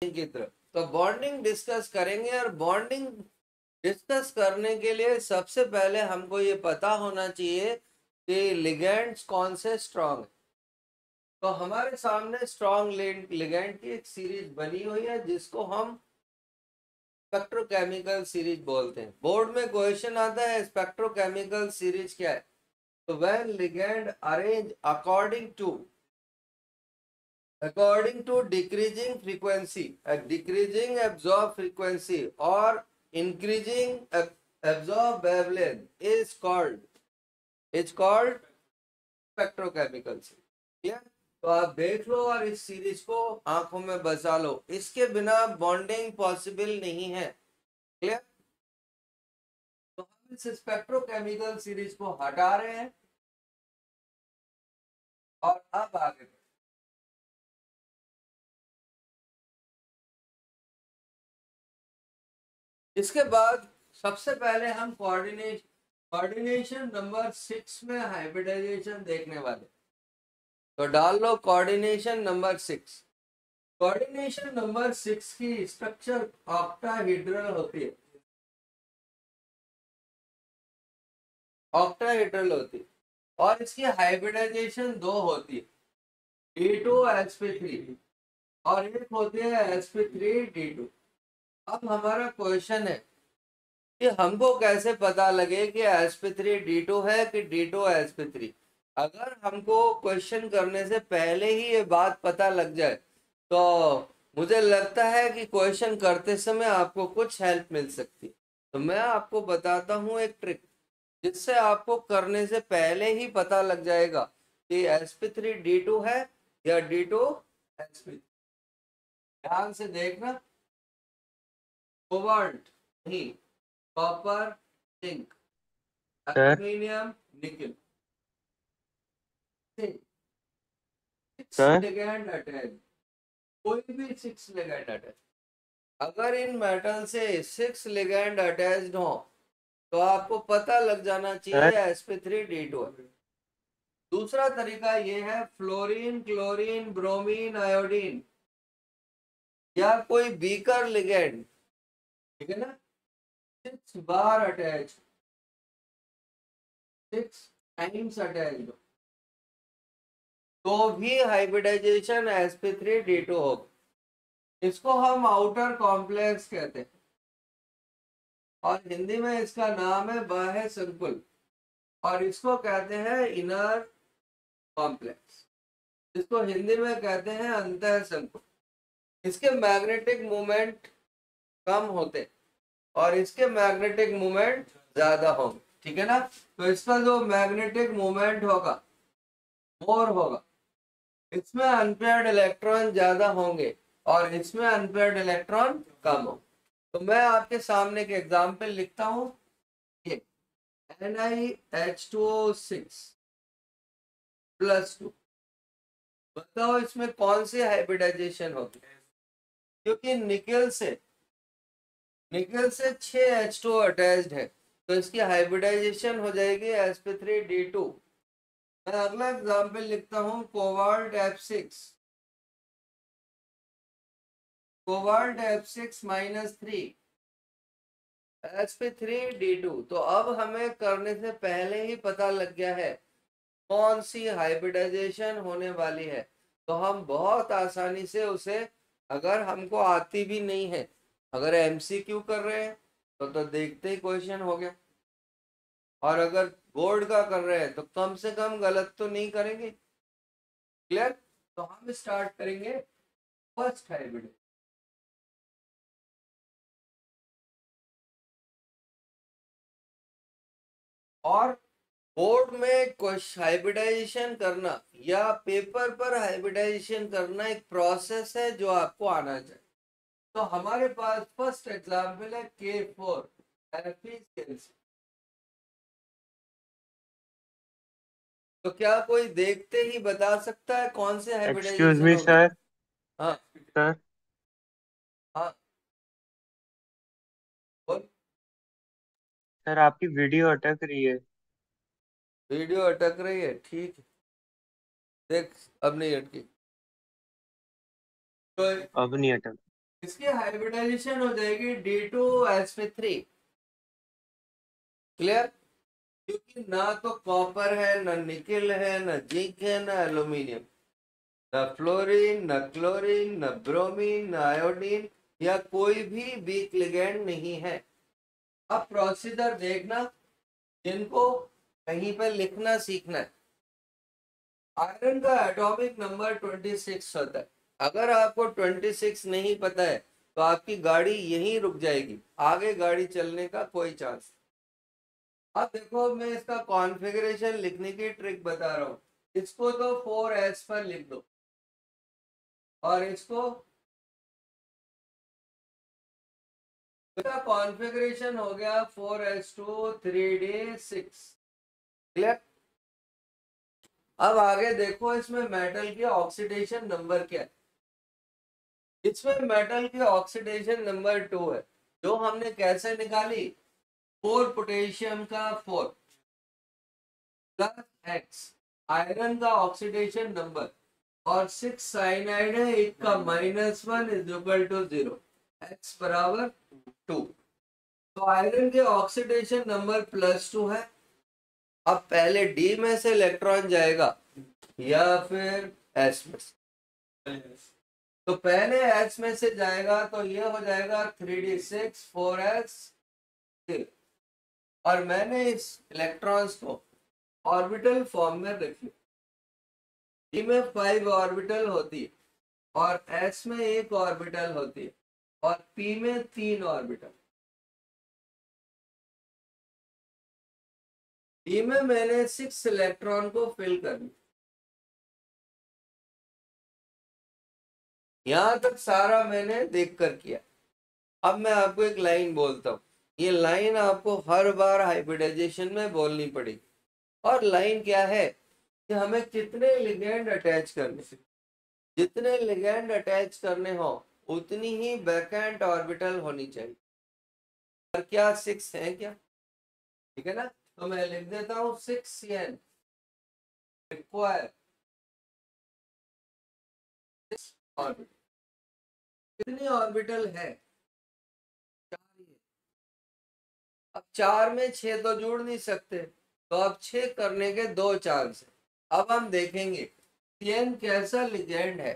की तरफ। तो बॉन्डिंग डिस्कस करेंगे, और बॉन्डिंग डिस्कस करने के लिए सबसे पहले हमको ये पता होना चाहिए कि लिगेंड्स कौन से स्ट्रॉन्ग है। तो हमारे सामने स्ट्रॉन्ग लिगेंड की एक सीरीज बनी हुई है जिसको हम स्पेक्ट्रोकेमिकल सीरीज बोलते हैं। बोर्ड में क्वेश्चन आता है स्पेक्ट्रोकेमिकल सीरीज क्या है। तो when ligand arrange according to decreasing frequency, a decreasing absorb frequency or increasing absorb wavelength is called spectrochemical series. ठीक है, तो आप देख लो और इस सीरीज को आंखों में बसा लो, इसके बिना बॉन्डिंग पॉसिबल नहीं है। क्लियर। तो हम इस स्पेक्ट्रोकेमिकल सीरीज को हटा रहे हैं और अब आगे इसके बाद सबसे पहले हम कोऑर्डिनेशन नंबर 6 में हाइब्रिडाइजेशन देखने वाले। तो डाल लो कोऑर्डिनेशन नंबर 6। कोऑर्डिनेशन नंबर 6 की स्ट्रक्चर ऑक्टाहेड्रल होती है। ऑक्टाहेड्रल होती है और इसकी हाइब्रिडाइजेशन 2 होती है, D2sp3 और एक होती है sp3D2। अब हमारा क्वेश्चन है कि हमको कैसे पता लगे कि sp3D2 है कि D2sp3। अगर हमको क्वेश्चन करने से पहले ही ये बात पता लग जाए तो मुझे लगता है कि क्वेश्चन करते समय आपको कुछ हेल्प मिल सकती है। तो मैं आपको बताता हूँ एक ट्रिक जिससे आपको करने से पहले ही पता लग जाएगा कि sp3D2 है या D2sp3। ध्यान से देखना, कोबाल्ट नहीं, copper zinc, sir aluminium nickel, sir ligand attach, कोई भी 6 लिगेंड अटैच। अगर इन मेटल से 6 लिगेंड अटैच्ड हो तो आपको पता लग जाना सर चाहिए sp3D2 है। दूसरा तरीका ये है फ्लोरीन, क्लोरीन, ब्रोमीन, आयोडीन या कोई बीकर लिगेंड, ठीक है ना, 6 बार अटैच, 6 टाइम्स अटैच्ड, तो भी हाइब्रिडाइजेशन sp3D2 होगा। इसको हम आउटर कॉम्प्लेक्स कहते हैं और हिंदी में इसका नाम है बाह्य संकुल, और इसको कहते हैं इनर कॉम्प्लेक्स, इसको हिंदी में कहते हैं अंतः संकुल। इसके मैग्नेटिक मोमेंट कम होते और इसके मैग्नेटिक मोमेंट ज्यादा होंगे, ठीक है ना। तो इसका जो मैग्नेटिक मोमेंट होगा मोर होगा, इसमें अनपेयर्ड इलेक्ट्रॉन ज्यादा होंगे और इसमें अनपेयर्ड इलेक्ट्रॉन कम हो। तो मैं आपके सामने एक एग्जांपल लिखता हूं, ये NiH2O6+2। बताओ इसमें कौन सी हाइब्रिडाइजेशन होगी, क्योंकि निकल से 6H2 अटैच्ड है तो इसकी हाइब्रिडाइजेशन हो जाएगी sp3D2। मैं अगला एग्जांपल लिखता हूं, कोबाल्ट F6 sp3D2। तो अब हमें करने से पहले ही पता लग गया है कौन सी हाइब्रिडाइजेशन होने वाली है। तो हम बहुत आसानी से उसे, अगर हमको आती भी नहीं है, अगर एमसीक्यू कर रहे हैं तो देखते ही क्वेश्चन हो गया, और अगर बोर्ड का कर रहे हैं तो कम से कम गलत तो नहीं करेंगे। क्लियर। तो हम स्टार्ट करेंगे फर्स्ट हाइब्रिड, और बोर्ड में हाइब्रिडाइजेशन करना या पेपर पर हाइब्रिडाइजेशन करना एक प्रोसेस है जो आपको आना चाहिए। तो हमारे पास फर्स्ट एग्जांपल है K4 Fe। तो क्या कोई देखते ही बता सकता है कौन से एक्सक्यूज हाइब्रिडाइजेशन मी होगी। सर। हाँ सर हाँ बोल। सर आपकी वीडियो अटक रही है। वीडियो अटक रही है, ठीक है, देख अब नहीं अटकी। तो अब नहीं अटक। इसकी हाइब्रिडाइजेशन हो जाएगी D2sp3। क्लियर? क्योंकि ना तो कॉपर है, ना निकेल है, ना जिंक है, ना एल्यूमिनियम, न फ्लोरीन, न क्लोरीन, न ब्रोमीन, न आयोडीन, या कोई भी वीक लिगेंड नहीं है। अब प्रोसीजर देखना, जिनको कहीं पर लिखना सीखना है। आयरन का एटॉमिक नंबर 26 होता है। अगर आपको 26 नहीं पता है तो आपकी गाड़ी यहीं रुक जाएगी, आगे गाड़ी चलने का कोई चांस। अब देखो, मैं इसका कॉन्फ़िगरेशन लिखने की ट्रिक बता रहा हूँ। इसको तो 4s पर लिख दो, और इसको, इसका कॉन्फ़िगरेशन हो गया 4s2 3d6। क्लियर? अब आगे देखो, इसमें मेटल की ऑक्सीडेशन नंबर क्या है। इसमें मेटल की ऑक्सीडेशन नंबर 2 है, जो हमने कैसे निकाली, 4 पोटेशियम का 4 प्लस एक्स आयरन का ऑक्सीडेशन नंबर, और 6 साइनाइड है, एक का -1 इज इक्वल टू 0, एक्स बराबर 2। तो आयरन के ऑक्सीडेशन नंबर +2 है। अब पहले डी में से इलेक्ट्रॉन जाएगा या फिर एस में से? तो पहले एच में से जाएगा, तो ये हो जाएगा 3d6 4s। और मैंने इस इलेक्ट्रॉन्स को ऑर्बिटल फॉर्म में रख लिया। डी में 5 ऑर्बिटल होती है, और एस में 1 ऑर्बिटल होती है, और पी में 3 ऑर्बिटल। डी में मैंने 6 इलेक्ट्रॉन को फिल कर लिया। यहां तक सारा मैंने देख कर किया। अब मैं आपको एक लाइन बोलता हूँ, ये लाइन आपको हर बार हाइब्रिडाइजेशन में बोलनी पड़ेगी। और लाइन क्या है कि हमें कितने लिगेंड अटैच करने, जितने लिगेंड अटैच करने हो उतनी ही वैकेंट ऑर्बिटल होनी चाहिए। और क्या 6 है क्या? ठीक है ना? तो मैं लिख देता हूँ 6n रिक्वायर ऑर्बिटल। कितनी ऑर्बिटल है? 4 ही है। अब 4 में 6 तो जोड़ नहीं सकते, तो अब 6 करने के 2 चांस है। अब हम देखेंगे सीएन कैसा लिगेंड है।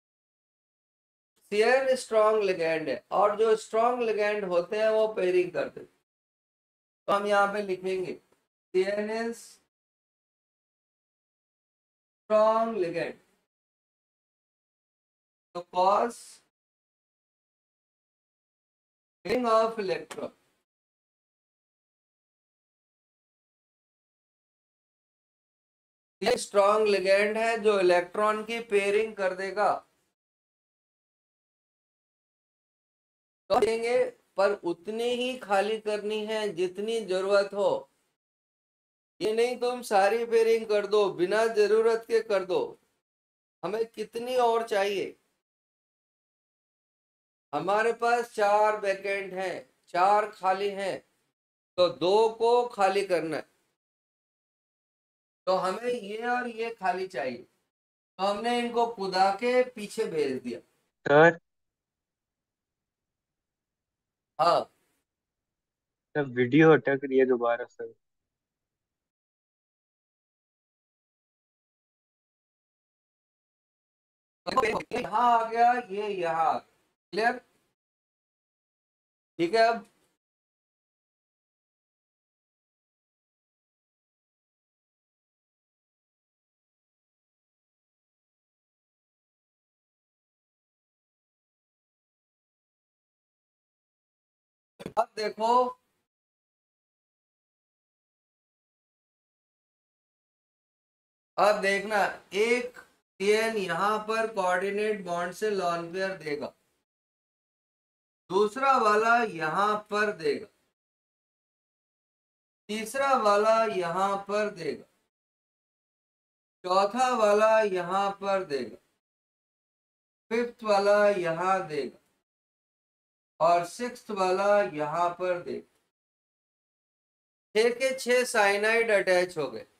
सीएन स्ट्रॉन्ग लिगेंड है, और जो स्ट्रॉन्ग लिगेंड होते हैं वो पेयरिंग करते हैं। तो हम यहाँ पे लिखेंगे सीएन इज स्ट्रॉन्ग लिगेंड। तो कॉस रिंग ऑफ इलेक्ट्रॉन, ये स्ट्रॉन्ग लिगेंड है जो इलेक्ट्रॉन की पेयरिंग कर देगा। तो देंगे, पर उतनी ही खाली करनी है जितनी जरूरत हो। ये नहीं तुम सारी पेयरिंग कर दो, बिना जरूरत के कर दो। हमें कितनी और चाहिए? हमारे पास 4 वैकेंट हैं, 4 खाली हैं, तो 2 को खाली करना है। तो हमें ये और ये खाली चाहिए, तो हमने इनको खुदा के पीछे भेज दिया। सर हाँ, सर वीडियो अटक रही है दोबारा सर। यहाँ आ गया, ये यहाँ। क्लियर? ठीक है। अब देखो, अब देखना, एक सीएन यहाँ पर कोऑर्डिनेट बॉन्ड से लॉन पेयर देगा, दूसरा वाला यहाँ पर देगा, तीसरा वाला यहाँ पर देगा, चौथा वाला यहाँ पर देगा, फिफ्थ वाला यहाँ देगा, और सिक्स्थ वाला यहाँ पर देगा। 6 के 6 साइनाइड अटैच हो गए,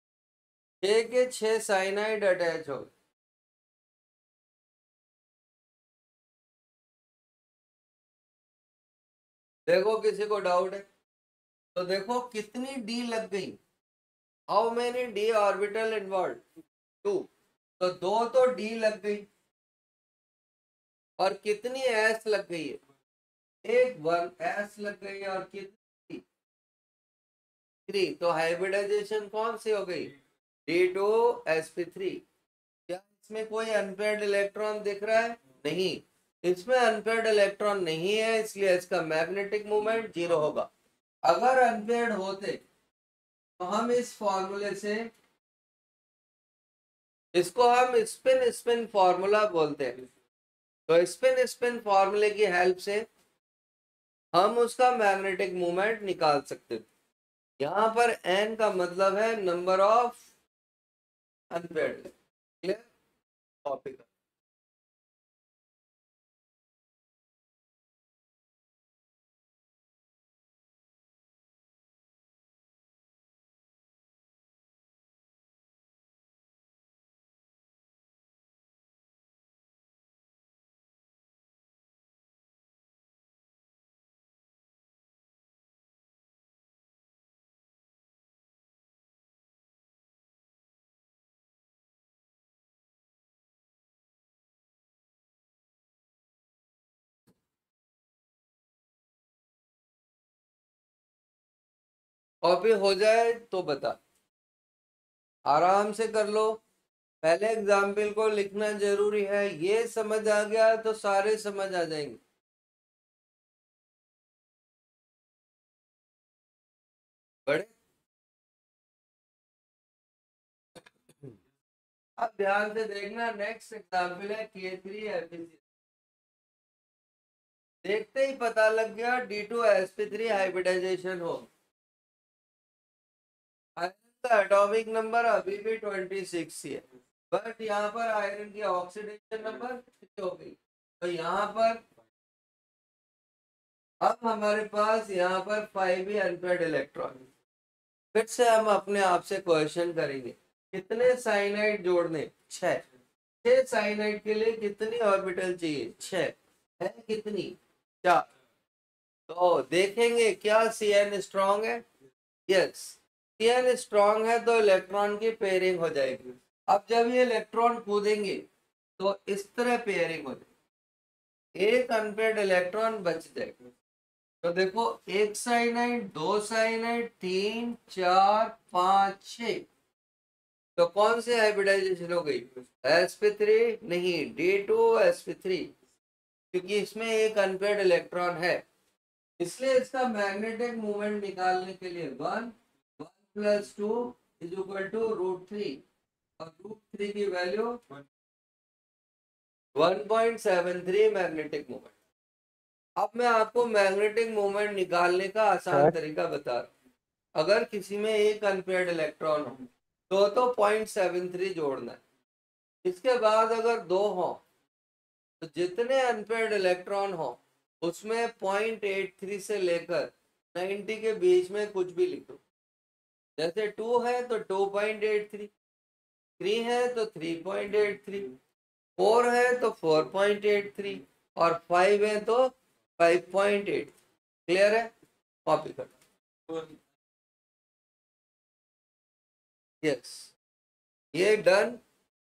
6 के 6 साइनाइड अटैच हो गए। देखो किसी को डाउट है तो देखो कितनी डी लग गई, how many D orbital involve, 2, तो 2 तो डी लग गई और कितनी एस लग गई है, एक 1 एस लग गई और कितनी 3, तो हाइब्रिडाइजेशन कौन सी हो गई, D2sp3। क्या इसमें कोई अनपेयर्ड इलेक्ट्रॉन दिख रहा है, नहीं, इसमें अनपेयर्ड इलेक्ट्रॉन नहीं है, इसलिए इसका मैग्नेटिक मोमेंट 0 होगा। अगर अनपेयर्ड होते तो हम इस फॉर्मूले से, इसको हम स्पिन स्पिन फॉर्मूला बोलते हैं, तो स्पिन स्पिन फॉर्मूले की हेल्प से हम उसका मैग्नेटिक मोमेंट निकाल सकते थे। यहाँ पर n का मतलब है number of unpaired, clear, copy कर। कॉपी हो जाए तो बता, आराम से कर लो। पहले एग्जाम्पल को लिखना जरूरी है, ये समझ आ गया तो सारे समझ आ जाएंगे। बड़े अब ध्यान से देखना, नेक्स्ट एग्जाम्पल है K3Fe3। देखते ही पता लग गया D2sp3 हाइब्रिडाइजेशन हो। आयरन का एटॉमिक नंबर अभी भी 26 ही है, बट यहाँ पर आयरन की ऑक्सीडेशन नंबर 3 हो गई, तो यहाँ पर अब हमारे पास यहाँ पर 5 ही अनपेयर्ड इलेक्ट्रॉन। फिर से हम अपने आप से क्वेश्चन करेंगे, कितने साइनाइड जोड़ने, 6, 6 साइनाइड के लिए कितनी ऑर्बिटल चाहिए, 6 है, कितनी, 4। तो देखेंगे क्या Cn स्ट्रॉन्ग है, यस, Cn स्ट्रॉन्ग है तो इलेक्ट्रॉन की पेयरिंग हो जाएगी। अब जब ये इलेक्ट्रॉन कूदेंगे तो इस तरह पेयरिंग हो जाएगी, एक अनपेयर्ड इलेक्ट्रॉन बच जाएगा। तो देखो, एक साइनाइड, 2 साइनाइड, 3, 4, 5, 6, तो कौन सी हाइब्रिडाइजेशन हो गई, sp3 नहीं, D2sp3, क्योंकि इसमें एक अनपेयर्ड इलेक्ट्रॉन है, इसलिए इसका मैग्नेटिक मोमेंट निकालने के लिए 1 + 2 = √3, और √3 की वैल्यू 1.73 मैग्नेटिक मोमेंट। अब मैं आपको मैग्नेटिक मोमेंट निकालने का आसान तरीका बता रहा हूँ। अगर किसी में एक अनपेयर्ड इलेक्ट्रॉन हो तो 0.73 जोड़ना है, इसके बाद अगर 2 हो तो जितने अनपेयर्ड इलेक्ट्रॉन हो उसमें 0.83 से लेकर 90 के बीच में कुछ भी लिखो। जैसे 2 है तो 2.83, 3 है तो 3.83, 4 है तो 4.83 और 5 है तो 5.8। क्लियर है, कॉपी कर, यस, ये डन।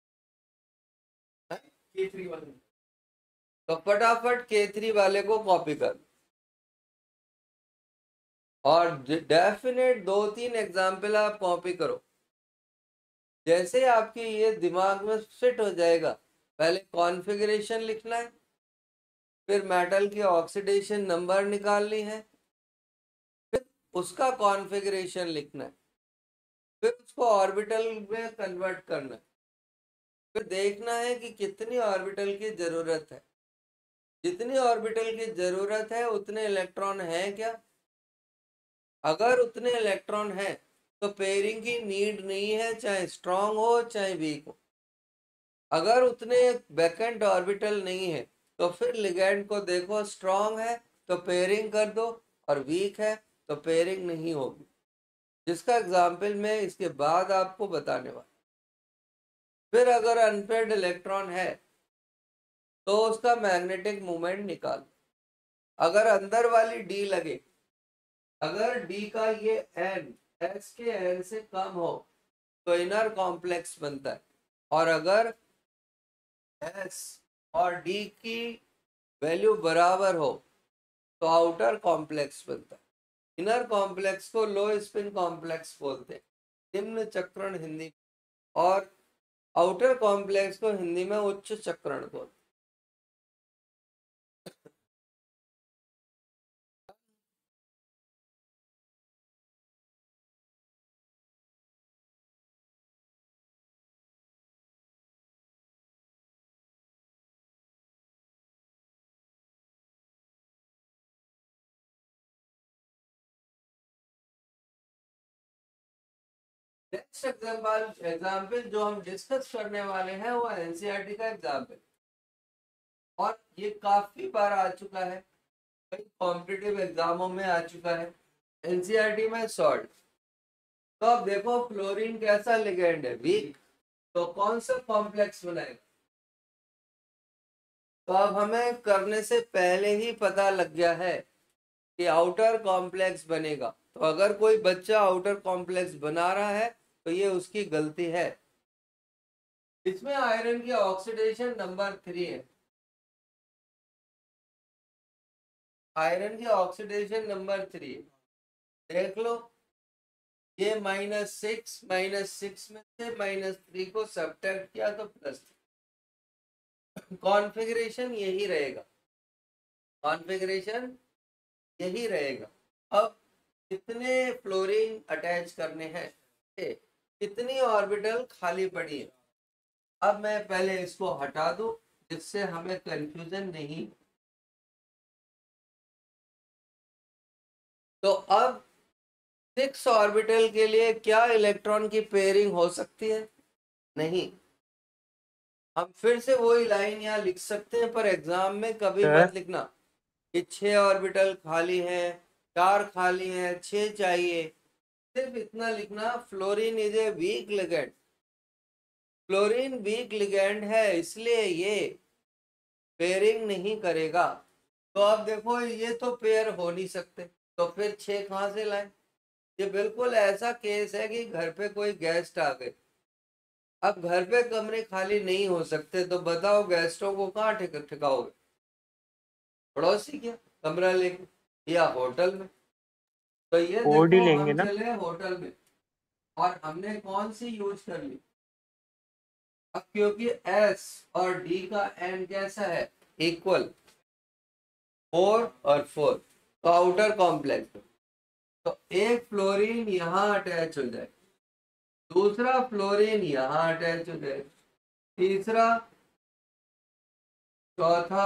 K3 वाले, तो फटाफट K3 वाले को कॉपी कर, और डेफिनेट 2-3 एग्जाम्पल आप कॉपी करो। जैसे आपके ये दिमाग में फिट हो जाएगा, पहले कॉन्फ़िगरेशन लिखना है, फिर मेटल की ऑक्सीडेशन नंबर निकालनी है, फिर उसका कॉन्फ़िगरेशन लिखना है, फिर उसको ऑर्बिटल में कन्वर्ट करना है, फिर देखना है कि कितनी ऑर्बिटल की जरूरत है, जितनी ऑर्बिटल की जरूरत है उतने इलेक्ट्रॉन हैं क्या, अगर उतने इलेक्ट्रॉन हैं तो पेयरिंग की नीड नहीं है, चाहे स्ट्रांग हो चाहे वीक हो। अगर उतने वैकेंट ऑर्बिटल नहीं है तो फिर लिगैंड को देखो, स्ट्रांग है तो पेयरिंग कर दो, और वीक है तो पेयरिंग नहीं होगी, जिसका एग्जाम्पल मैं इसके बाद आपको बताने वाला। फिर अगर अनपेयर्ड इलेक्ट्रॉन है तो उसका मैग्नेटिक मोमेंट निकाल, अगर अंदर वाली डी लगे, अगर डी का ये एन एस के एन से कम हो तो इनर कॉम्प्लेक्स बनता है, और अगर एस और डी की वैल्यू बराबर हो तो आउटर कॉम्प्लेक्स बनता है। इनर कॉम्प्लेक्स को लो स्पिन कॉम्प्लेक्स बोलते हैं, निम्न चक्रण हिंदी, और आउटर कॉम्प्लेक्स को हिंदी में उच्च चक्रण बोलते हैं। नेक्स्ट एग्जाम्पल जो हम डिस्कस करने वाले हैं वो एनसीईआरटी का एग्जाम्पल, और ये काफी बार आ चुका है, कई कॉम्पिटिटिव एग्जामों में आ चुका है, एनसीईआरटी में सॉल्व। तो अब देखो फ्लोरीन कैसा लिगेंड है, वीक, तो कौन सा कॉम्प्लेक्स बनाएगा। तो अब हमें करने से पहले ही पता लग गया है कि आउटर कॉम्प्लेक्स बनेगा, तो अगर कोई बच्चा आउटर कॉम्प्लेक्स बना रहा है तो ये उसकी गलती है। इसमें आयरन की ऑक्सीडेशन नंबर 3 है, आयरन की ऑक्सीडेशन नंबर 3 देख लो, ये -6 -6 में से -3 को सब्ट्रैक्ट किया तो +3, कॉन्फ़िगरेशन यही रहेगा, कॉन्फ़िगरेशन यही रहेगा। अब कितने फ्लोरीन अटैच करने हैं, कितनी ऑर्बिटल खाली पड़ी है। अब मैं पहले इसको हटा दूं जिससे हमें कंफ्यूजन नहीं। तो अब 6 ऑर्बिटल के लिए क्या इलेक्ट्रॉन की पेयरिंग हो सकती है, नहीं। हम फिर से वही लाइन यहाँ लिख सकते हैं, पर एग्जाम में कभी सर मत लिखना कि 6 ऑर्बिटल खाली हैं, 4 खाली हैं, 6 चाहिए। सिर्फ इतना लिखना, fluorine is a weak ligand, fluorine weak ligand है इसलिए ये पेयरिंग नहीं करेगा। तो अब देखो ये तो पेयर हो नहीं सकते, तो फिर 6 कहां से लाए। ये बिल्कुल ऐसा केस है कि घर पे कोई गेस्ट आ गए, अब घर पे कमरे खाली नहीं हो सकते, तो बताओ गेस्टों को कहाँ ठिकाओगे, पड़ोसी क्या कमरा लेके या होटल में। तो ये कोड ही देखो लेंगे हम ना। चले होटल में, और हमने कौन सी यूज कर ली। अब क्योंकि S और D का N कैसा है, इक्वल, 4 और 4, तो आउटर कॉम्प्लेक्स, तो एक फ्लोरीन यहाँ अटैच हो जाए, दूसरा फ्लोरीन यहाँ अटैच हो जाए, तीसरा, चौथा,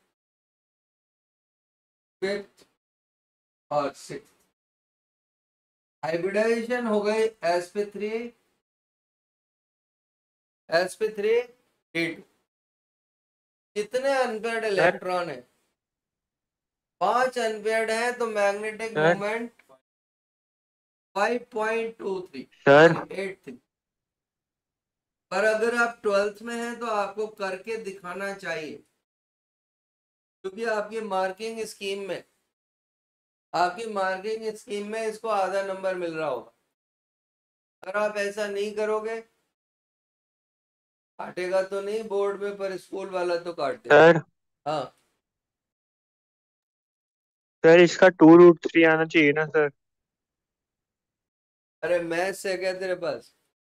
फिफ्थ और सिक्स, हाइब्रिडाइजेशन हो गई sp3 d2। कितने अनपेयर्ड सर इलेक्ट्रॉन है, 5 अनपेयर्ड है, तो magnetic sir moment 5.23 sir sorry 83। पर अगर आप 12th में हैं तो आपको करके दिखाना चाहिए, क्योंकि आपकी मार्किंग स्कीम में इसको आधा नंबर मिल रहा होगा। अगर आप ऐसा नहीं करोगे, काटेगा तो नहीं बोर्ड में, पर स्कूल वाला तो काट देगा। सर हाँ, सर इसका 2√3 आना चाहिए ना सर। अरे मैथ से क्या तेरे पास,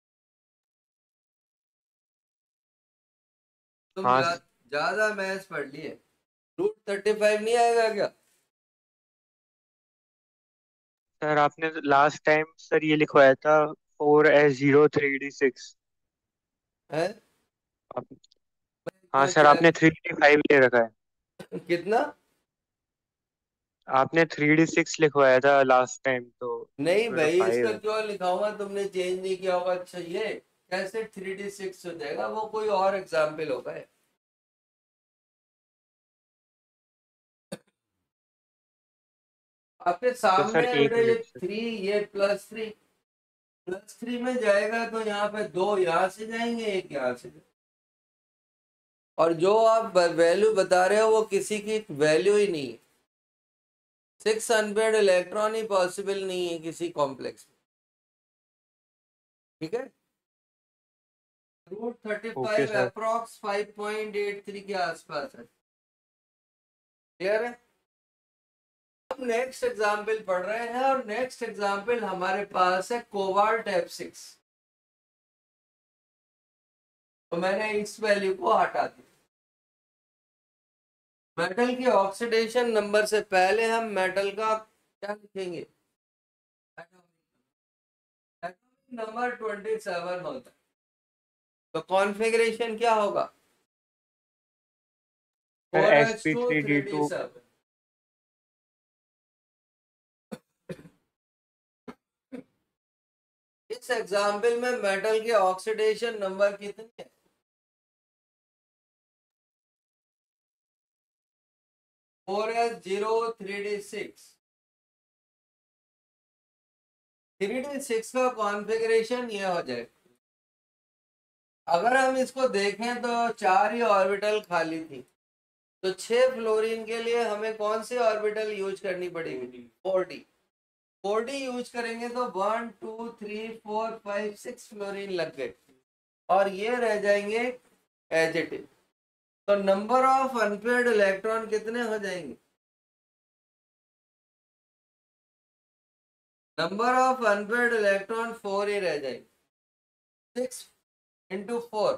तुम हाँ ज्यादा मैथ्स पढ़ लिए, √35 नहीं आएगा क्या। सर आपने लास्ट टाइम सर ये लिखवाया था 4s0 3d6। है आप, हाँ इतना सर आपने 3d5 ले रखा है। कितना, आपने 3d6 लिखवाया था लास्ट टाइम तो नहीं मेरा भाई इसका 5 है। क्यों लिखाऊंगा, तुमने चेंज नहीं किया होगा। अच्छा ये कैसे 3d6 हो जाएगा, वो कोई और एग्जाम्पल होगा है। आपके तो सामने सर है एक बेटा, ये मिनट सर। 3, ये +3 में जाएगा, तो यहाँ पे 2 यहाँ से जाएंगे, 1 यहाँ से जाएगा। और जो आप वैल्यू बता रहे हो वो किसी की वैल्यू ही नहीं है, 6 अनपेयर्ड इलेक्ट्रॉन ही पॉसिबल नहीं है किसी कॉम्प्लेक्स में, ठीक है। Root okay 35 sir. अप्रॉक्स 5.83 के आसपास है, क्लियर है। अब नेक्स्ट एग्जाम्पल पढ़ रहे हैं और नेक्स्ट एग्जाम्पल हमारे पास है कोबाल्ट F6। तो मैंने इस वैल्यू को हटा दिया। मेटल के ऑक्सीडेशन नंबर से पहले हम मेटल का क्या लिखेंगे, एटॉमिक नंबर 27 होता है। तो कॉन्फ़िगरेशन क्या होगा, सर 4s2 sp3d2। 3d7। इस एग्जाम्पल में मेटल के ऑक्सीडेशन नंबर कितने हैं, 4s0 3d6। 3d6 का कॉन्फ़िगरेशन ये हो जाए। अगर हम इसको देखें तो 4 ही ऑर्बिटल खाली थी, तो 6 फ्लोरीन के लिए हमें कौन सी ऑर्बिटल यूज करनी पड़ेगी, 4d। 4d यूज करेंगे तो 1 2 3 4 5 6 फ्लोरीन लग गए और ये रह जाएंगे एज इट इज। तो नंबर ऑफ अनपेयर्ड इलेक्ट्रॉन कितने हो जाएंगे, नंबर ऑफ अनपेयर्ड इलेक्ट्रॉन 4 ही रह जाएंगे, 6 इंटू 4।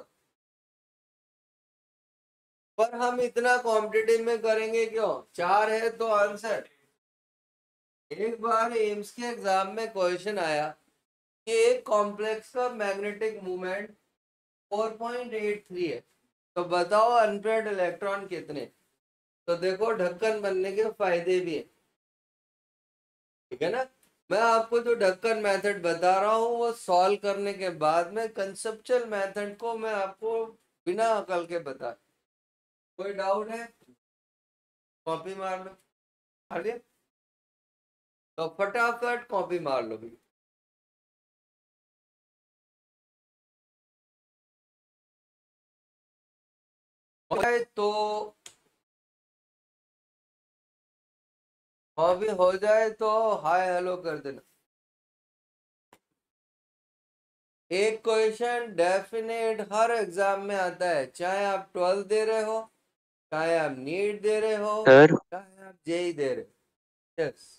पर हम इतना कॉम्पिटिटिव में करेंगे क्यों, 4 है तो आंसर। एक बार एम्स के एग्जाम में क्वेश्चन आया कि एक कॉम्प्लेक्स का मैग्नेटिक मोमेंट 4.83 है, तो बताओ अनपेयर्ड इलेक्ट्रॉन कितने। तो देखो ढक्कन बनने के फायदे भी है, ठीक है ना। मैं आपको जो ढक्कन मेथड बता रहा हूँ वो सॉल्व करने के बाद में कंसेप्चुअल मेथड को मैं आपको बिना अकल के बता। कोई डाउट है, कॉपी मार लो, आ गया तो फटाफट कॉपी मार लो भी। तो कॉपी हो जाए तो हाय हेलो कर देना। एक क्वेश्चन डेफिनेट हर एग्जाम में आता है, चाहे आप 12 दे रहे हो, चाहे आप नीट दे रहे हो, सर चाहे आप जेई दे रहे हो। यस,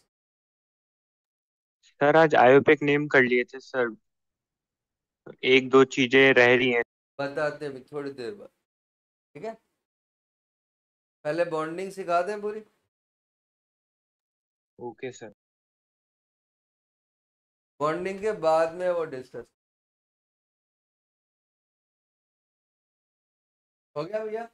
सर आज आयोपेक नेम कर लिए थे सर, एक दो चीजें रह रही हैं। बताते हैं थोड़ी देर बाद, ठीक है। पहले बॉन्डिंग सिखा दें पूरी, ओके सर। बॉन्डिंग के बाद में वो डिस्कस हो गया भैया।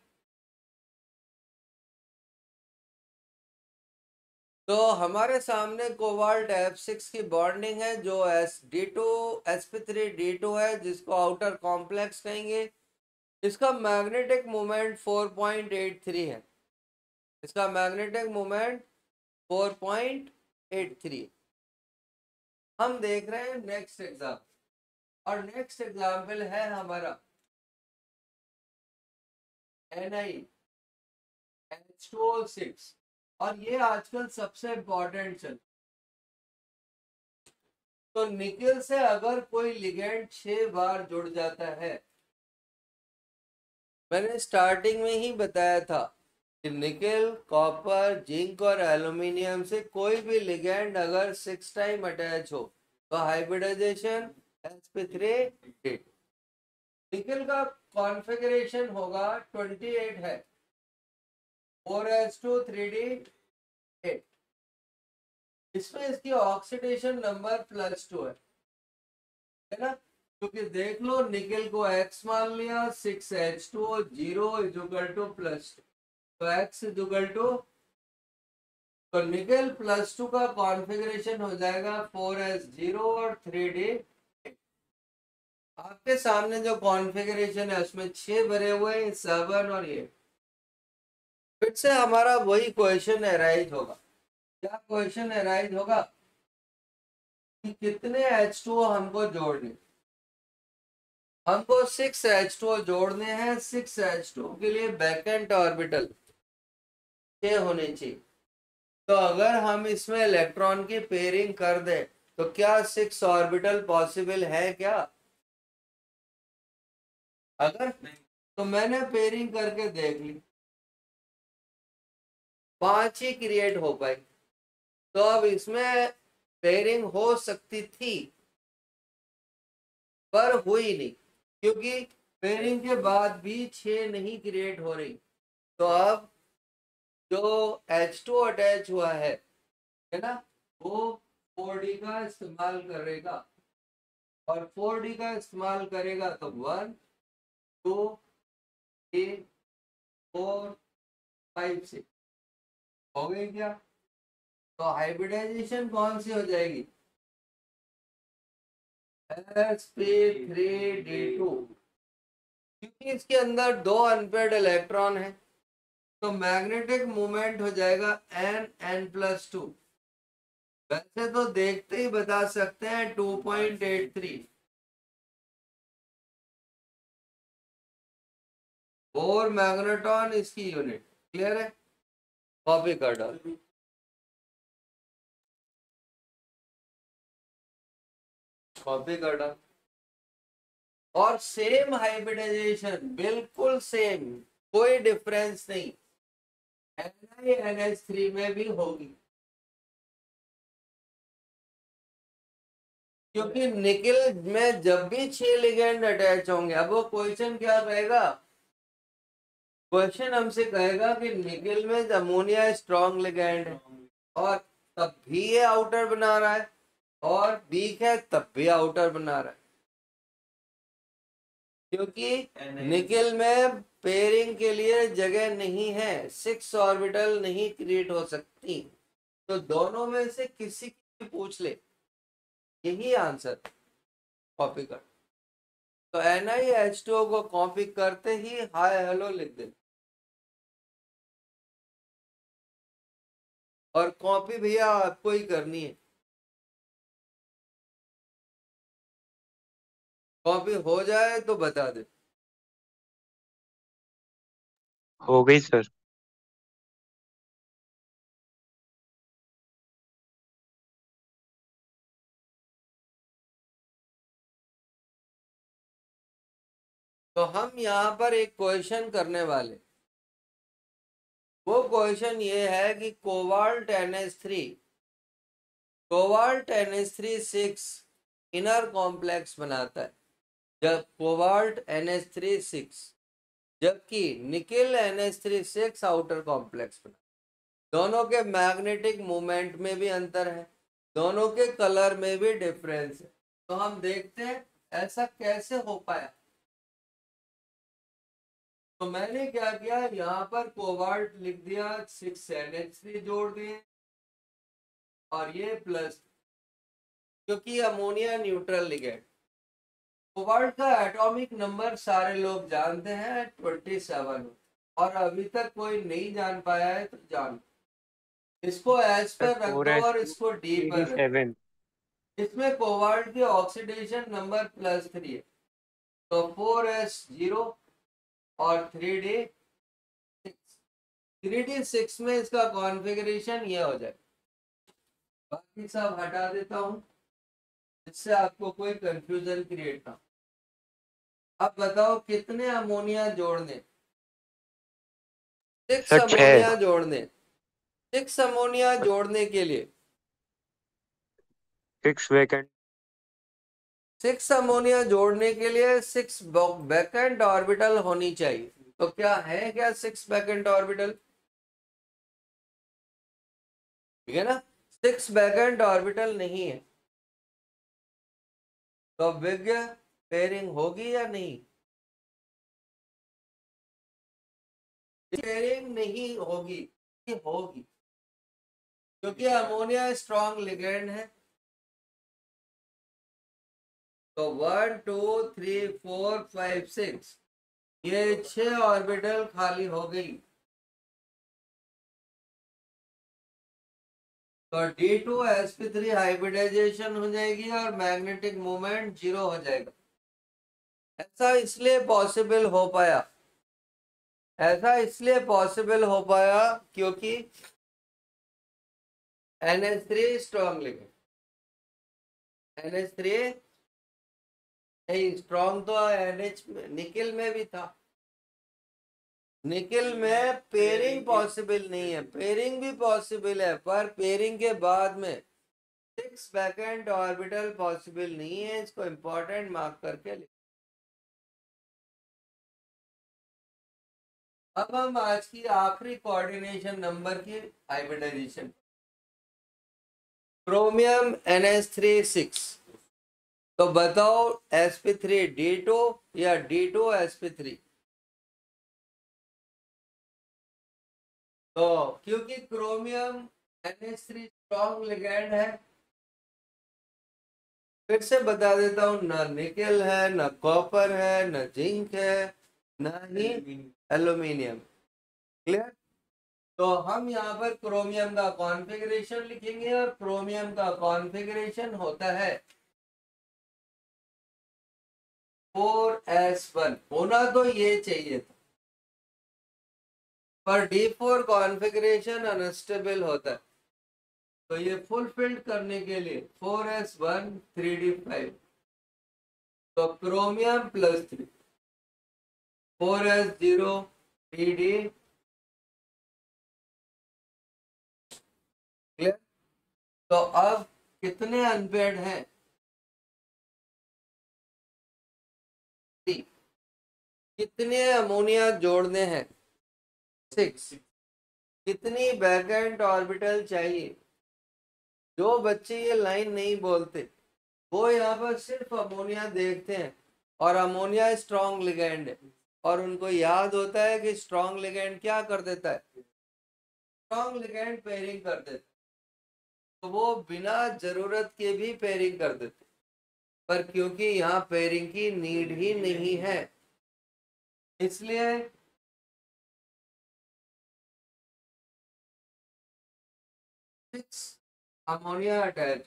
तो हमारे सामने कोबाल्ट F6 की बॉन्डिंग है जो S d2 sp3d2 है, जिसको आउटर कॉम्प्लेक्स कहेंगे। इसका मैग्नेटिक मोमेंट 4.83 है, इसका मैग्नेटिक मोमेंट 4.83। हम देख रहे हैं नेक्स्ट एग्जाम्पल, और नेक्स्ट एग्जाम्पल है हमारा NiH2O6। और ये आजकल सबसे इंपॉर्टेंट चल, तो निकेल से अगर कोई लिगेंड 6 बार जुड़ जाता है, मैंने स्टार्टिंग में ही बताया था कि निकेल कॉपर जिंक और एल्यूमिनियम से कोई भी लिगेंड अगर 6 टाइम अटैच हो तो हाइब्रिडाइजेशन sp3। निकेल का कॉन्फ़िगरेशन होगा 28 है, 4s2 3d8। इसमें इसकी ऑक्सीडेशन नंबर +2 है ना। क्योंकि देख लो निकेल को x मान लिया, 6h2O 0 इज इक्वल टू +2, तो x इज इक्वल टू, तो निकेल +2 का कॉन्फ़िगरेशन हो जाएगा 4s0 और 3d। आपके सामने जो कॉन्फ़िगरेशन है उसमें 6 भरे हुए हैं, 7 और ये। फिर से हमारा वही क्वेश्चन अराइज होगा, क्या क्वेश्चन अराइज होगा कि कितने H2O हमको जोड़ने, हमको 6H2O जोड़ने हैं। 6H2O के लिए बैकेंट ऑर्बिटल 6 होने चाहिए। तो अगर हम इसमें इलेक्ट्रॉन की पेयरिंग कर दें तो क्या 6 ऑर्बिटल पॉसिबल है क्या? अगर तो मैंने पेयरिंग करके देख ली, 5 ही क्रिएट हो पाई। तो अब इसमें पेयरिंग हो सकती थी पर हुई नहीं, क्योंकि पेयरिंग के बाद भी 6 नहीं क्रिएट हो रही। तो अब जो H2 अटैच हुआ है ना, वो 4D का इस्तेमाल करेगा, और 4D का इस्तेमाल करेगा तो 1 2 3 4 5 6 हो गई क्या? तो हाइब्रिडाइजेशन कौन सी हो जाएगी? sp3d2, क्योंकि इसके अंदर 2 अनपेयर्ड इलेक्ट्रॉन है, तो मैग्नेटिक मोमेंट हो जाएगा n+2। वैसे तो देखते ही बता सकते हैं 2.83। और मैग्नेटॉन इसकी यूनिट क्लियर है, कॉपी कर डाल। कॉपी कर डाल। और सेम हाइब्रिडाइजेशन, बिल्कुल सेम, कोई डिफरेंस नहीं, NiNH3 में भी होगी, क्योंकि निकिल में जब भी 6 लिगेंड अटैच होंगे, अब वो क्वेश्चन क्या रहेगा? क्वेश्चन हमसे कहेगा कि निकिल में अमोनिया स्ट्रॉन्ग लिगेंड है, और तब भी ये आउटर बना रहा है, और वीक है तब भी आउटर बना रहा है, क्योंकि निकिल में पेयरिंग के लिए जगह नहीं है, 6 ऑर्बिटल नहीं क्रिएट हो सकती। तो दोनों में से किसी की पूछ ले, यही आंसर। कॉपी कर। तो NiH2O को कॉपी करते ही हाय हेलो लिख दे, और कॉपी भैया आपको ही करनी है। कॉपी हो जाए तो बता दे। हो गई सर। तो हम यहाँ पर एक क्वेश्चन करने वाले, वो क्वेश्चन ये है कि cobalt NH3, cobalt NH3 6 inner complex बनाता है, जब कोबाल्ट NH3 6, जबकि निकिल NH3 6 आउटर कॉम्प्लेक्स बना। दोनों के मैग्नेटिक मोमेंट में भी अंतर है, दोनों के कलर में भी डिफरेंस है। तो हम देखते हैं ऐसा कैसे हो पाया। तो मैंने क्या किया, यहाँ पर कोबाल्ट लिख दिया, 6 NH3 जोड़ दिए, और ये प्लस, क्योंकि अमोनिया न्यूट्रल लिगेंड। कोबाल्ट का एटॉमिक नंबर सारे लोग जानते हैं 27, और अभी तक कोई नहीं जान पाया है तो जान, इसको एस सर पर रख फोर दो एस और टू इसको डी थ्री डी पर रख सेवन दो। इसमें कोबाल्ट की ऑक्सीडेशन नंबर +3 है, तो 4s0 और 3d6 में इसका कॉन्फ़िगरेशन ये हो जाए। बाकी सब हटा देता हूँ, इससे आपको कोई कंफ्यूजन क्रिएट ना। अब बताओ कितने अमोनिया जोड़ने? 6 सर छः। अमोनिया जोड़ने, 6 अमोनिया जोड़ने के लिए 6 वैकेंट। 6 अमोनिया जोड़ने के लिए 6 वैकेंट ऑर्बिटल होनी चाहिए। तो क्या है, क्या 6 वैकेंट ऑर्बिटल? ठीक है ना, 6 वैकेंट ऑर्बिटल नहीं है, तो विज्ञ पेयरिंग होगी या नहीं? पेयरिंग नहीं होगी, होगी, क्योंकि अमोनिया स्ट्रॉन्ग लिगेंड है। तो 1 2 3 4 5 6, ये 6 ऑर्बिटल खाली हो गई। तो D2sp3 हाइब्रिडाइजेशन हो जाएगी और मैग्नेटिक मोमेंट 0 हो जाएगा। ऐसा इसलिए पॉसिबल हो पाया, ऐसा इसलिए पॉसिबल हो पाया क्योंकि NH3 स्ट्रॉन्ग लिगेंड, NH3 नहीं, स्ट्रॉन्ग तो NH निकिल में भी था। निकिल में पेयरिंग पॉसिबल नहीं है, पेयरिंग भी पॉसिबल है पर पेयरिंग के बाद में 6 वैकेंट ऑर्बिटल पॉसिबल नहीं है। इसको इंपॉर्टेंट मार्क करके लिख। अब हम आज की आखिरी कोऑर्डिनेशन नंबर की हाइब्रिडाइजेशन, क्रोमियम NH3 6। तो बताओ sp3 D2 या D2 sp3? तो क्योंकि क्रोमियम NH3 स्ट्रॉन्ग लिगैंड है, फिर से बता देता हूं, ना निकेल है, ना कॉपर है, ना जिंक है, ना ही एल्यूमिनियम। क्लियर? तो हम यहाँ पर क्रोमियम का कॉन्फ़िगरेशन लिखेंगे और क्रोमियम का कॉन्फ़िगरेशन होता है 4s1। होना तो ये चाहिए था, पर D4 कॉन्फ़िगरेशन अनस्टेबल होता है। तो ये फुलफिल्ड करने के लिए 4s1 3d5, तो क्रोमियम +3, 4s0 3d। क्लियर? तो अब कितने अनपेयर्ड हैं? कितने अमोनिया जोड़ने हैं? 6। कितनी वैकेंट ऑर्बिटल चाहिए? जो बच्चे ये लाइन नहीं बोलते वो यहाँ पर सिर्फ अमोनिया देखते हैं, और अमोनिया स्ट्रॉन्ग लिगैंड है, और उनको याद होता है कि स्ट्रॉन्ग लिगैंड क्या कर देता है, स्ट्रॉन्ग लिगैंड पेयरिंग कर देता है, तो वो बिना जरूरत के भी पेयरिंग कर देते। पर क्योंकि यहाँ पेयरिंग की नीड ही नहीं है, इसलिए 6 अमोनिया अटैच।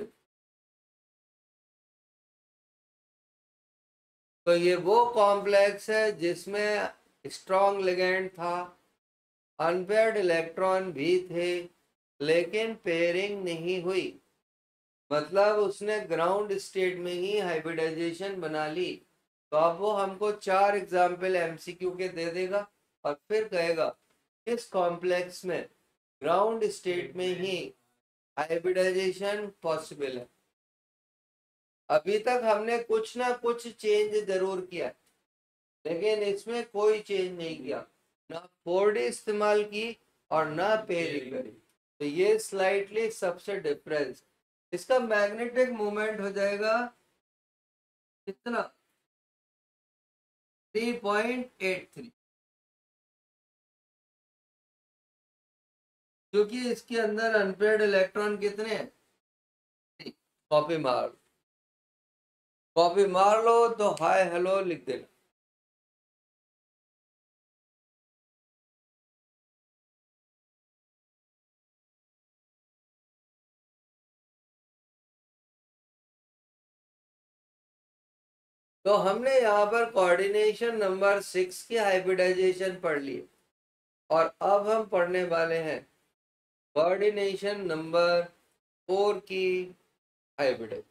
तो ये वो कॉम्प्लेक्स है जिसमें स्ट्रॉन्ग लिगैंड था, अनपेयर्ड इलेक्ट्रॉन भी थे, लेकिन पेयरिंग नहीं हुई। मतलब उसने ग्राउंड स्टेट में ही हाइब्रिडाइजेशन बना ली। तो अब वो हमको 4 एग्जाम्पल एमसीक्यू के दे देगा और फिर कहेगा इस कॉम्प्लेक्स में ग्राउंड स्टेट में ही हाइब्रिडाइजेशन पॉसिबल है। अभी तक हमने कुछ ना कुछ चेंज जरूर किया, लेकिन इसमें कोई चेंज नहीं किया, ना 4D इस्तेमाल की और ना पेयरिंग करी। तो ये स्लाइटली सबसे डिफरेंस। इसका मैग्नेटिक मोमेंट हो जाएगा कितना? 3.83, क्योंकि इसके अंदर अनपेयर्ड इलेक्ट्रॉन कितने हैं? कॉपी मार, कॉपी मार लो तो हाय हेलो लिख देना। तो हमने यहाँ पर कोऑर्डिनेशन नंबर 6 की हाइब्रिडाइजेशन पढ़ ली, और अब हम पढ़ने वाले हैं कोऑर्डिनेशन नंबर 4 की हाइब्रिडाइजेशन।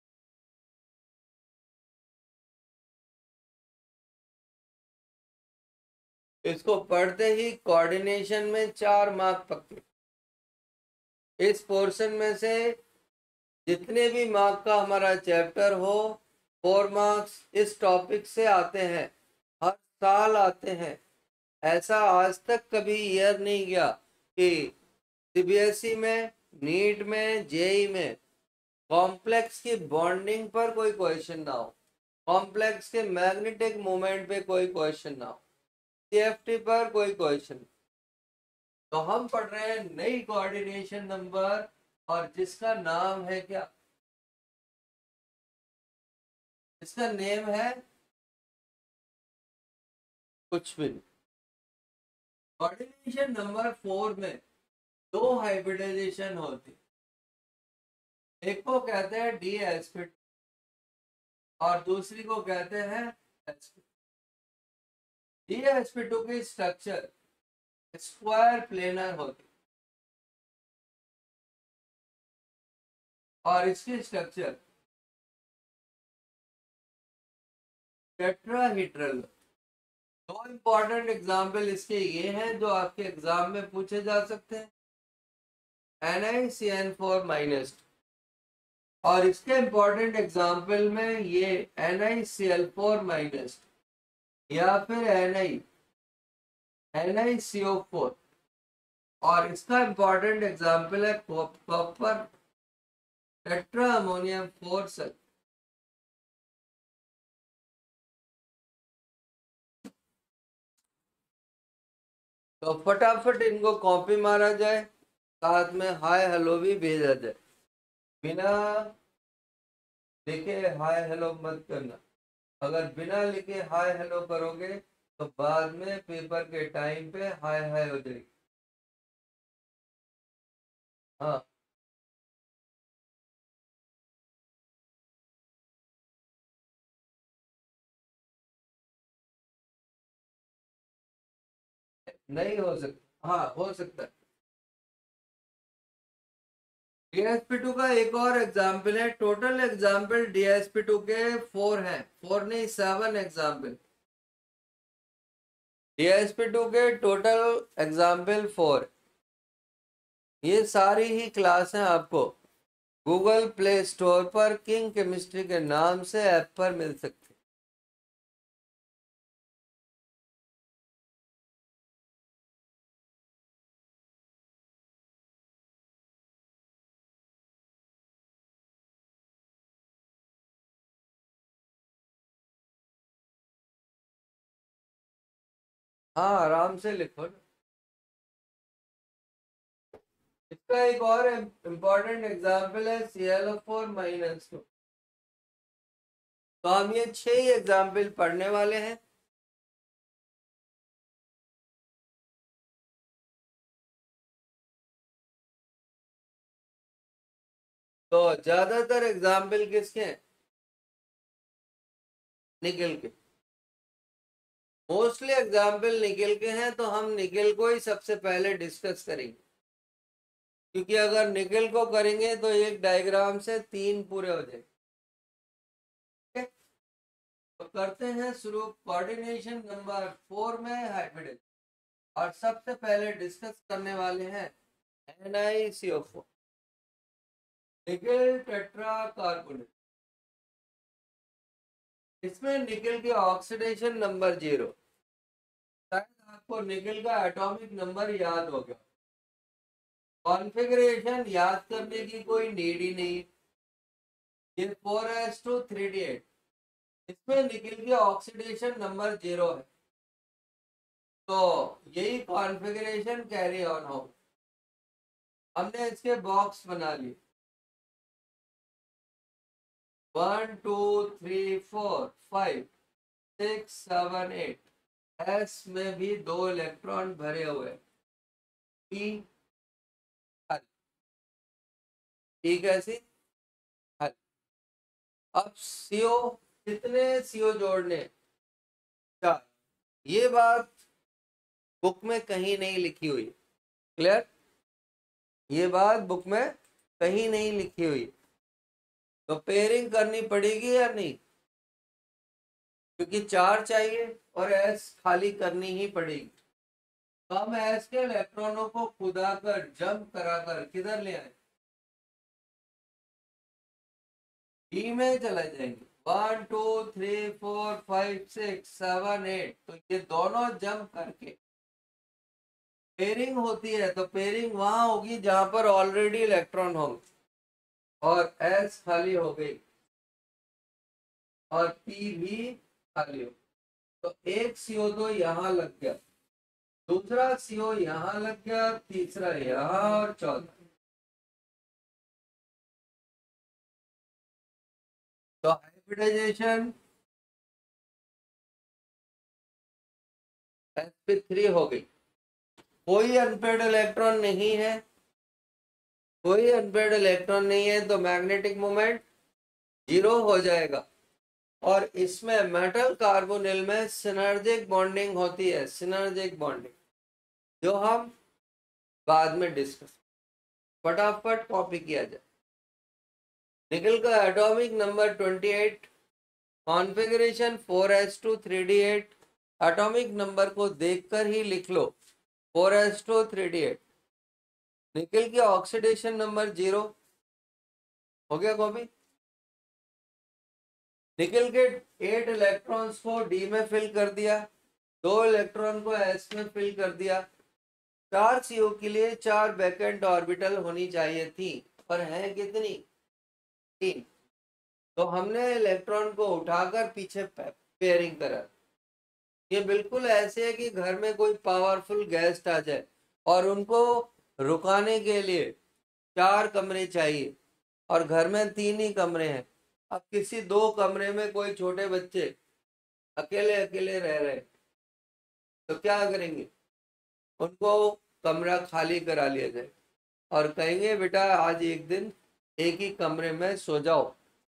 इसको पढ़ते ही कोऑर्डिनेशन में 4 मार्क पक्के। इस पोर्शन में से जितने भी मार्क का हमारा चैप्टर हो, 4 मार्क्स इस टॉपिक से आते हैं, हर साल आते हैं। ऐसा आज तक कभी ईयर नहीं गया कि सीबीएसई में, नीट में, जेई में कॉम्प्लेक्स की बॉन्डिंग पर कोई क्वेश्चन ना हो, कॉम्प्लेक्स के मैग्नेटिक मोमेंट पे कोई क्वेश्चन ना हो, सीएफटी पर कोई क्वेश्चन। तो हम पढ़ रहे हैं नई कोऑर्डिनेशन नंबर, और जिसका नाम है क्या? इसका नेम है कुछ भी नहीं। कोऑर्डिनेशन नंबर 4 में 2 हाइब्रिडाइजेशन होती, एक को कहते हैं DsP2 और दूसरी को कहते हैं sp2। DsP2 की स्ट्रक्चर स्क्वायर प्लेनर होती, और इसकी स्ट्रक्चर टेट्राहीड्रल। दो इंपॉर्टेंट एग्जाम्पल इसके ये हैं जो आपके एग्जाम में पूछे जा सकते हैं, NiCN4- और इसके इंपॉर्टेंट एग्जाम्पल में ये NiCl4- या फिर NiCO4, और इसका इंपॉर्टेंट एग्जाम्पल है कॉपर टेट्रा अमोनियम 4 सल्फेट। तो फटाफट इनको कॉपी मारा जाए, साथ में हाय हेलो भी भेजा जाए। बिना लिखे हाय हेलो मत करना। अगर बिना लिखे हाय हेलो करोगे तो बाद में पेपर के टाइम पे हाय हाय हो जाएगी। हाँ, नहीं हो सकता, हाँ हो सकता है। DsP2 का एक और एग्जाम्पल है, टोटल एग्जाम्पल DsP2 के 4 हैं, 4 नहीं 7 एग्जाम्पल। DsP2 के टोटल एग्जाम्पल 4, ये सारी ही क्लास हैं आपको गूगल प्ले स्टोर पर किंग केमिस्ट्री के नाम से ऐप पर मिल सकती है। हाँ आराम से लिखो ना। इसका एक और इम्पोर्टेंट एग्जाम्पल है ClO4-2। तो हम ये 6 एग्जाम्पल पढ़ने वाले हैं। तो ज्यादातर एग्जाम्पल किसके हैं? निकेल के। मोस्टली एग्जाम्पल निकेल के हैं, तो हम निकेल को ही सबसे पहले डिस्कस करेंगे, क्योंकि अगर निकेल को करेंगे तो एक डायग्राम से 3 पूरे हो जाएंगे। तो करते हैं शुरू कोऑर्डिनेशन नंबर 4 में हाइब्रिड, और सबसे पहले डिस्कस करने वाले हैं NiCO4 निकेल टेट्रा कार्बोनेट। इसमें निकेल की ऑक्सीडेशन नंबर 0। शायद आपको निकेल का एटॉमिक नंबर याद हो गया, कॉन्फ़िगरेशन याद करने की कोई नीड ही नहीं। ये 4s2 3d8, इसमें निकेल की ऑक्सीडेशन नंबर 0 है, तो यही कॉन्फ़िगरेशन कैरी ऑन हो। हमने इसके बॉक्स बना लिए 1 2 3 4 5 6 7 8। एस में भी 2 इलेक्ट्रॉन भरे हुए, पी ठीक है ऐसी। अब सीओ, कितने सीओ जोड़ने? 4। ये बात बुक में कहीं नहीं लिखी हुई, क्लियर? ये बात बुक में कहीं नहीं लिखी हुई, तो पेयरिंग करनी पड़ेगी या नहीं? क्योंकि 4 चाहिए और एस खाली करनी ही पड़ेगी। तो हम एस के इलेक्ट्रॉनों को खुदा कर जंप कराकर किधर ले आए? डी में चले जाएंगे। 1 2 3 4 5 6 7 8, तो ये दोनों जंप करके पेयरिंग होती है, तो पेयरिंग वहां होगी जहां पर ऑलरेडी इलेक्ट्रॉन होंगे, और एस खाली हो गई और पी भी खाली हो। तो एक सीओ तो यहाँ लग गया, दूसरा सीओ यहाँ लग गया, तीसरा यहाँ, और चौथा। तो हाइब्रिडाइजेशन sp3 हो गई। कोई अनपेड इलेक्ट्रॉन नहीं है, कोई अनपेड इलेक्ट्रॉन नहीं है, तो मैग्नेटिक मोमेंट 0 हो जाएगा। और इसमें मेटल कार्बोनिल में सिनर्जिक बॉन्डिंग होती है, सिनर्जिक बॉन्डिंग, जो हम बाद में डिस्कस। फटाफट कॉपी किया जाए। निकल का atomic number 28, configuration 4s2 3d8। Atomic number को देखकर ही लिख लो 4s2 3d8। निकल की ऑक्सीडेशन नंबर 0 हो गया कॉपी। निकल के 8 इलेक्ट्रॉन्स को डी में फिल कर दिया, 2 इलेक्ट्रॉन को एस में फिल कर दिया। 4 सीओ के लिए 4 वैकेंट ऑर्बिटल होनी चाहिए थी, पर है कितनी? 3। तो हमने इलेक्ट्रॉन को उठाकर पीछे पेयरिंग करा। ये बिल्कुल ऐसे है कि घर में कोई पावरफुल गेस्ट आ जाए और उनको रुकाने के लिए 4 कमरे चाहिए और घर में 3 ही कमरे हैं। अब किसी 2 कमरे में कोई छोटे बच्चे अकेले अकेले रह रहे, तो क्या करेंगे? उनको कमरा खाली करा लिया जाए और कहेंगे बेटा आज एक दिन एक ही कमरे में सो जाओ।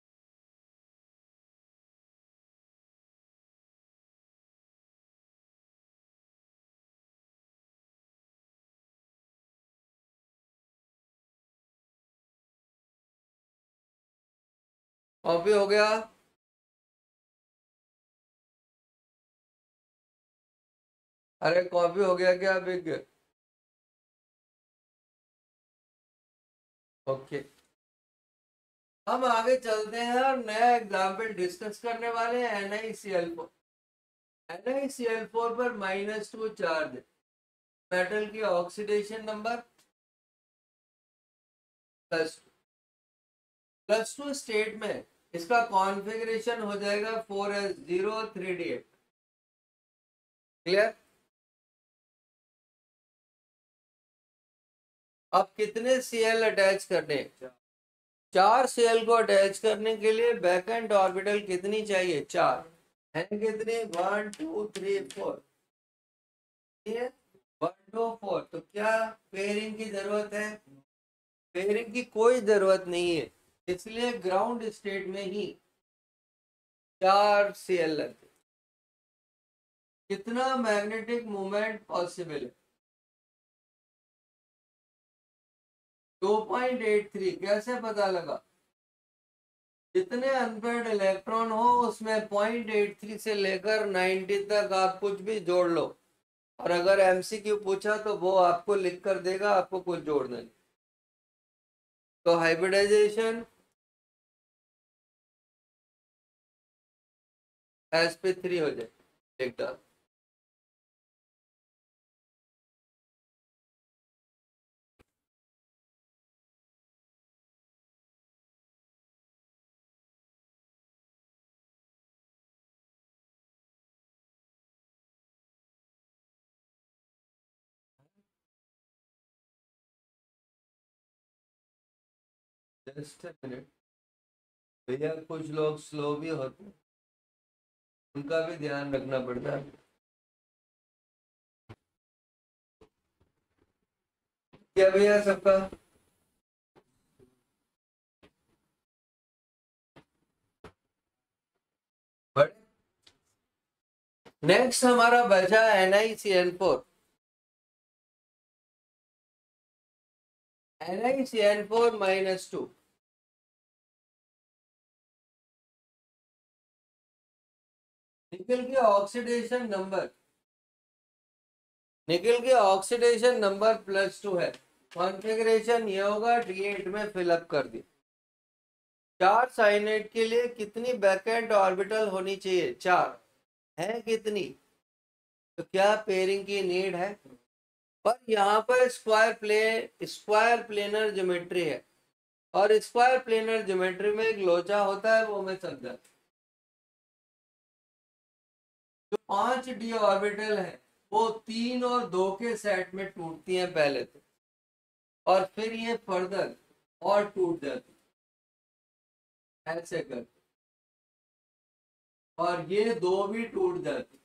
कॉपी हो गया? अरे कॉपी हो गया क्या बिग? ओके, हम आगे चलते हैं और नया एग्जाम्पल डिस्कस करने वाले हैं। NaCl4। NaCl4 पर -2 चार्ज, मेटल की ऑक्सीडेशन नंबर +2 स्टेट में इसका कॉन्फ़िगरेशन हो जाएगा 4s0 3d8। क्लियर? अब कितने Cl अटैच करने? 4 Cl को अटैच करने के लिए बैकेंट ऑर्बिटल कितनी चाहिए? 4 है। कितनी? 1 2 3 4। 1 2 4। तो क्या पेयरिंग की जरूरत है? पेयरिंग की कोई जरूरत नहीं है, इसलिए ग्राउंड स्टेट में ही 4 Cl लगते। कितना मैग्नेटिक मूवमेंट पॉसिबल है? 2.83। कैसे पता लगा? जितने अनपेड इलेक्ट्रॉन हो उसमें 0.83 से लेकर 90 तक आप कुछ भी जोड़ लो, और अगर एमसीक्यू पूछा तो वो आपको लिख कर देगा, आपको कुछ जोड़ना नहीं। तो हाइब्रिडाइजेशन sp3 हो जाए एकदम। जस्ट मिनट भैया, कुछ लोग स्लो भी होते हैं, उनका भी ध्यान रखना पड़ता है। क्या भैया सबका? बट नेक्स्ट हमारा बचा NiCl4। NiCl4 -2। निकल के ऑक्सीडेशन नंबर, निकल के ऑक्सीडेशन नंबर +2 है। कॉन्फ़िगरेशन ये होगा, D8 में फिलअप कर दी। 4 साइनेट के लिए कितनी बैकेंट ऑर्बिटल होनी चाहिए? 4 है। कितनी? तो क्या पेयरिंग की नीड है? पर यहाँ पर स्क्वायर प्लेनर ज्योमेट्री है, और स्क्वायर प्लेनर ज्योमेट्री में एक लोचा होता है, वो मैं समझा। जो 5 डी ऑर्बिटल है वो 3 और 2 के सेट में टूटती हैं पहले तो, और फिर ये फर्दर और टूट जाती ऐसे कर, और ये 2 भी टूट जाती,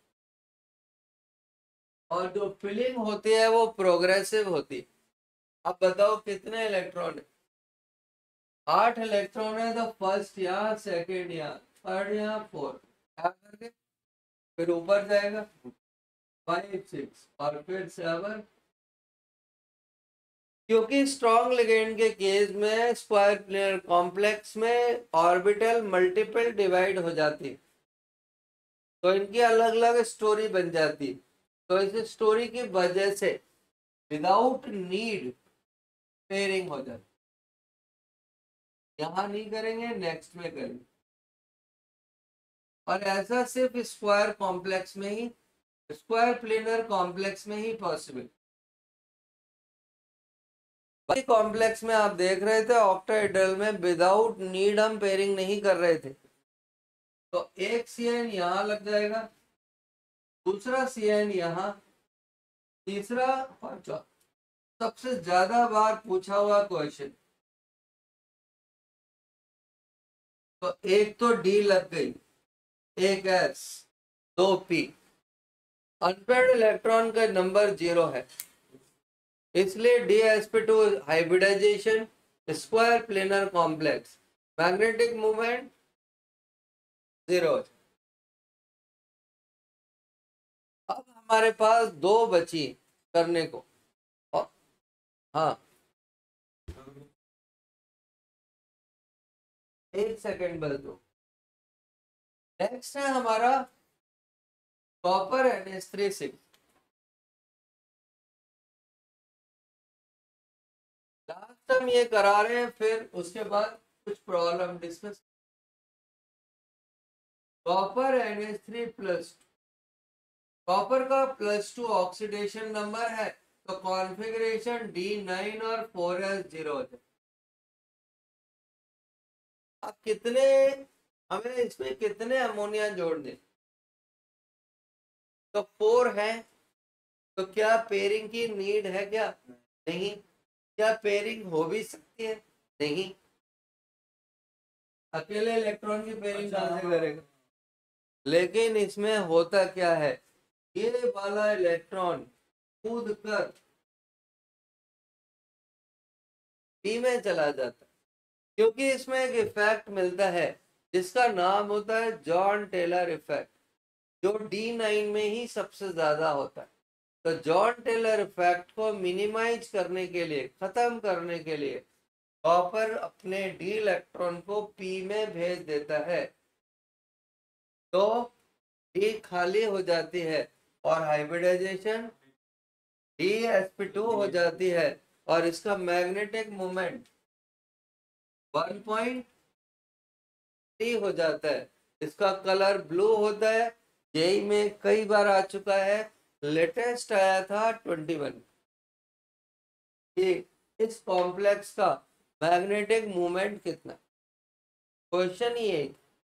और जो फिलिंग होती है वो प्रोग्रेसिव होती है। अब बताओ कितने इलेक्ट्रॉन है? 8 इलेक्ट्रॉन है, तो फर्स्ट यहाँ, सेकेंड यहाँ, थर्ड यहाँ, फोर्थ, क्या करके फिर ऊपर जाएगा 5 6 और फिर 7 क्योंकि स्ट्रॉन्ग लिगेंड के केस में स्क्वायर प्लेनर कॉम्प्लेक्स में ऑर्बिटल मल्टीपल डिवाइड हो जाती, तो इनकी अलग अलग स्टोरी बन जाती। तो इस स्टोरी की वजह से विदाउट नीड पेयरिंग हो जाती। यहां नहीं करेंगे, नेक्स्ट में करेंगे। और ऐसा सिर्फ स्क्वायर कॉम्प्लेक्स में ही, स्क्वायर प्लेनर कॉम्प्लेक्स में ही पॉसिबल। बाकी कॉम्प्लेक्स में आप देख रहे थे ऑक्टाहेड्रल में विदाउट नीड हम पेयरिंग नहीं कर रहे थे। तो एक CN यहां लग जाएगा, दूसरा CN यहां, तीसरा और चौथा। सबसे ज्यादा बार पूछा हुआ क्वेश्चन। तो एक तो D लग गई, एक S, 2P। अनपेयर्ड इलेक्ट्रॉन का नंबर 0 है, इसलिए DsP2 hybridization, square planar complex, magnetic movement 0। अब हमारे पास दो बची करने को। हाँ, एक सेकेंड बस दो। नेक्स्ट है हमारा कॉपर NH3 लास्ट हम ये करा रहे हैं, फिर उसके बाद कुछ problem discuss. Copper NH3+, copper का +2 ऑक्सीडेशन नंबर है, तो कॉन्फ़िगरेशन D9 और 4s0 है। अब कितने, हमें इसमें कितने अमोनिया जोड़ दें? तो 4 है, तो क्या पेयरिंग की नीड है? क्या नहीं। क्या पेयरिंग हो भी सकती है? नहीं। अकेले इलेक्ट्रॉन की पेयरिंग कहां से करेगा? लेकिन इसमें होता क्या है, ये वाला इलेक्ट्रॉन कूद कर पी में चला जाता है, क्योंकि इसमें एक इफेक्ट मिलता है जिसका नाम होता है जॉन टेलर इफेक्ट, जो D9 में ही सबसे ज्यादा होता है। तो जॉन टेलर इफेक्ट को मिनिमाइज करने के लिए, खत्म करने के लिए, कॉपर अपने D इलेक्ट्रॉन को P में भेज देता है, तो D खाली हो जाती है और हाइब्रिडाइजेशन DsP2 हो जाती है, और इसका मैग्नेटिक मोमेंट 1.3 हो जाता है। इसका कलर ब्लू होता है। जेई में कई बार आ चुका है, लेटेस्ट आया था 21। ये इस कॉम्प्लेक्स का मैग्नेटिक मोमेंट कितना? क्वेश्चन ही यही,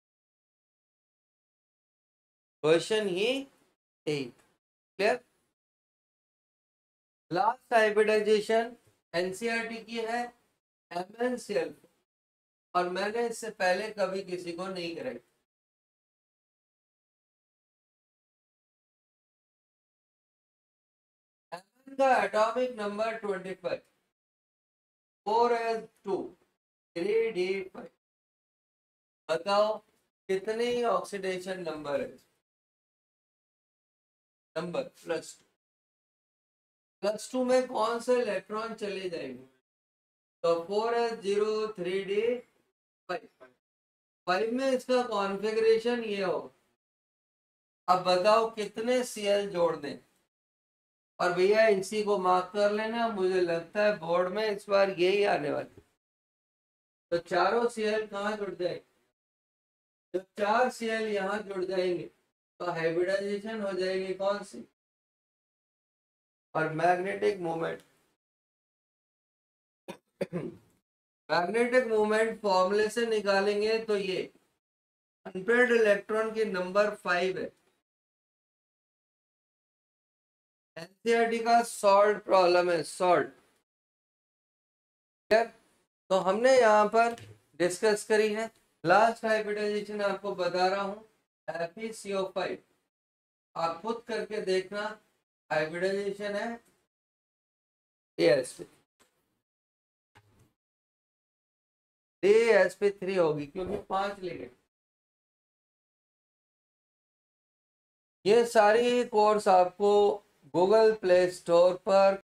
क्वेश्चन ही यही। क्लियर? लास्ट हाइब्रिडाइजेशन एनसीईआरटी की है, MnCl, और मैंने इससे पहले कभी किसी को नहीं कराई। Mn का एटॉमिक नंबर 25, 4s2, 3d5। बताओ कितने ही ऑक्सीडेशन नंबर है? नंबर +2 में कौन से इलेक्ट्रॉन चले जाएंगे? तो 4s0, 3d5। 5 में इसका कॉन्फ़िगरेशन ये हो। अब बताओ कितने Cl जोड़ दें? और भैया इसी को मार्क कर लेना, मुझे लगता है बोर्ड में इस बार यही आने वाली। तो चारों Cl कहाँ जुड़ जाएंगे? जब 4 Cl यहाँ जुड़ जाएंगे तो हाइब्रिडाइजेशन हो जाएगी कौन सी? और मैग्नेटिक मोमेंट, मैग्नेटिक मोमेंट फॉर्मूले से निकालेंगे तो ये अनपेयर्ड इलेक्ट्रॉन की नंबर 5 है। एनसीईआरटी का सॉल्ट प्रॉब्लम है, सॉल्ट। तो हमने यहाँ पर डिस्कस करी है। लास्ट हाइब्रिडाइजेशन आपको बता रहा हूँ, FeCO5। आप खुद करके देखना, हाइब्रिडाइजेशन है DsP3 होगी, क्योंकि 5 लिगेंड। ये सारी कोर्स आपको गूगल प्ले स्टोर पर